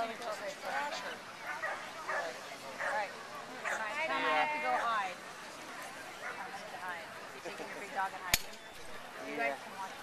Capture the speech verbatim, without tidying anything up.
we go right there. Alright. Alright, Tom, I have to go hide. I have to hide. You're taking your big dog and hiding. You guys can watch.